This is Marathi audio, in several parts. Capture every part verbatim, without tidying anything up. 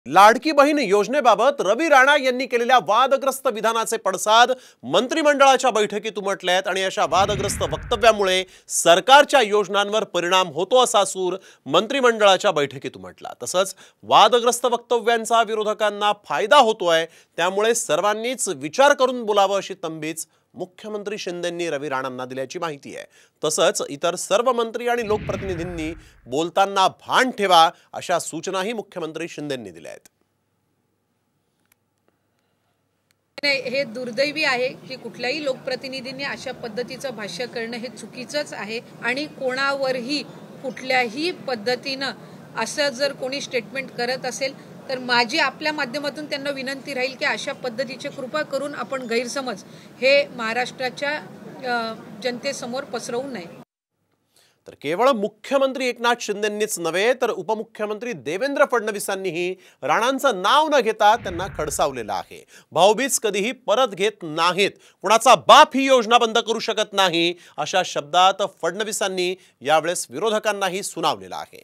लाडकी बहीण योजनेबाबत रवी राणा यांनी केलेल्या वादग्रस्त विधानाचे पडसाद मंत्रिमंडळाच्या बैठकीत उमटलेत आणि अशा वादग्रस्त वक्तव्यामुळे सरकारच्या योजनांवर परिणाम होतो असा सूर मंत्रिमंडळाच्या बैठकीत उमटला। तसंच वादग्रस्त वक्तव्यांचा विरोधकांना फायदा होतोय, त्यामुळे सर्वांनीच विचार करून बोलावं अशी तंबीच मुख्यमंत्री शिंदेंनी रवी राणांना दिल्याची माहिती आहे। तसंच इतर सर्व मंत्री आणि लोकप्रतिनिधींनी बोलताना भान ठेवा अशा सूचनाही मुख्यमंत्री शिंदेंनी दिल्या आहेत। हे दुर्दैवी आहे की कुठल्याही लोकप्रतिनिधींनी अशा पद्धतीचं भाष्य करणं हे चुकीचंच आहे आणि कोणावरही कुठल्याही पद्धतीनं असं जर कोणी स्टेटमेंट करत असेल तर माझी आपल्या माध्यमातून त्यांना विनंती राहील की अशा पद्धतीचे कृपा करून आपण गैरसमज हे महाराष्ट्राच्या जनतेसमोर पसरवू नये। तर केवळ मुख्यमंत्री एकनाथ शिंदेंनीच नव्हे तर उपमुख्यमंत्री देवेंद्र फडणवीसांनीही राणांचं नाव न घेता त्यांना खडसावलेलं आहे। भाऊबीज कधीही परत घेत नाहीत, कुणाचा बाप ही योजना बंद करू शकत नाही अशा शब्दात फडणवीसांनी यावेळेस विरोधकांनाही सुनावलेलं आहे।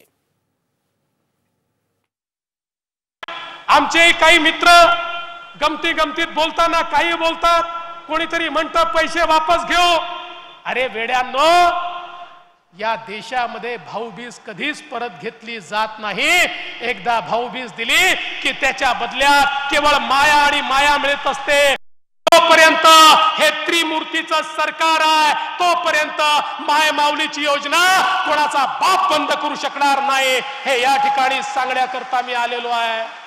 आमचे काही मित्र गमती गमतीत बोलताना काही बोलतात, कोणीतरी म्हणतं पैसे वापस घेऊ। अरे वेड्यांनो, या देशामध्ये भाऊबीज कधीच परत घेतली जात नाही। एकदा भाऊबीज दिली की त्याच्या बदल्यात केवळ माया आणि माया मिळत असते। तोपर्यंत हे त्रिमूर्तीचं सरकार आहे, तोपर्यंत माय माऊलीची योजना कोणाचा बाप बंद करू शकणार नाही, हे या ठिकाणी सांगण्याकरता मी आलेलो आहे।